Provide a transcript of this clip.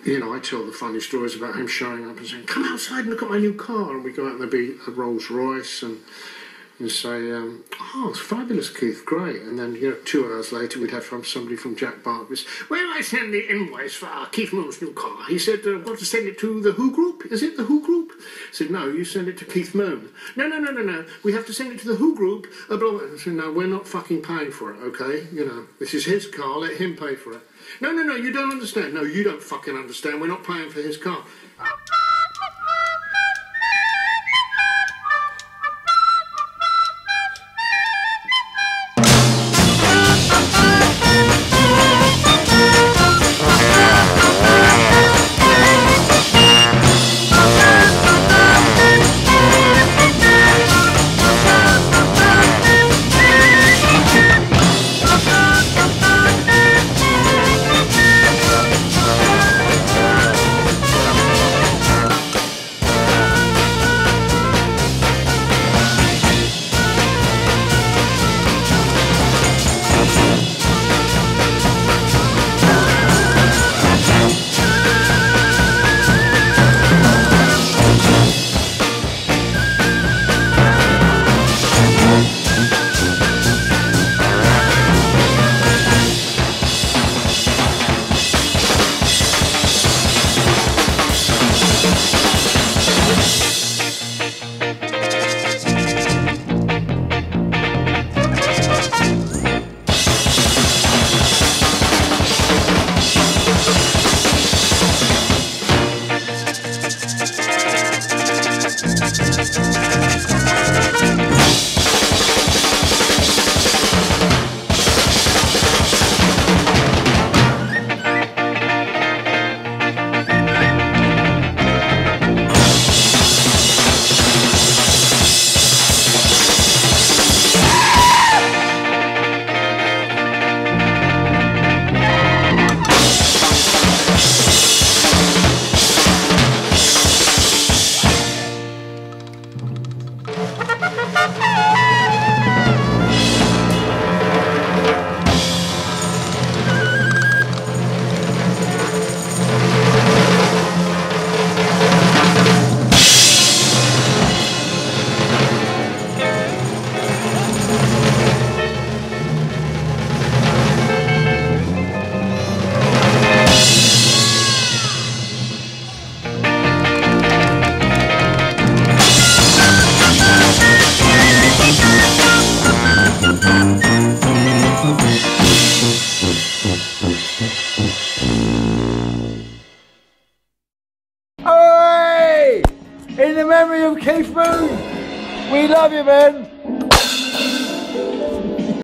you know, I tell the funny stories about him showing up and saying, "Come outside and look at my new car," and we go out and there'll be a Rolls Royce, and you say, "Oh, it's fabulous, Keith, great." And then, you know, 2 hours later, we'd have somebody from Jack Barker's, "Where I send the invoice for Keith Moon's new car?" He said, "What, to send it to the Who Group? Is it the Who Group?" I said, "No, you send it to Keith Moon." No. We have to send it to the Who Group. I said, "No, we're not fucking paying for it, okay? You know, this is his car, let him pay for it." No, you don't understand. No, you don't fucking understand. We're not paying for his car. Hooray! In the memory of Keith Moon! We love you, man!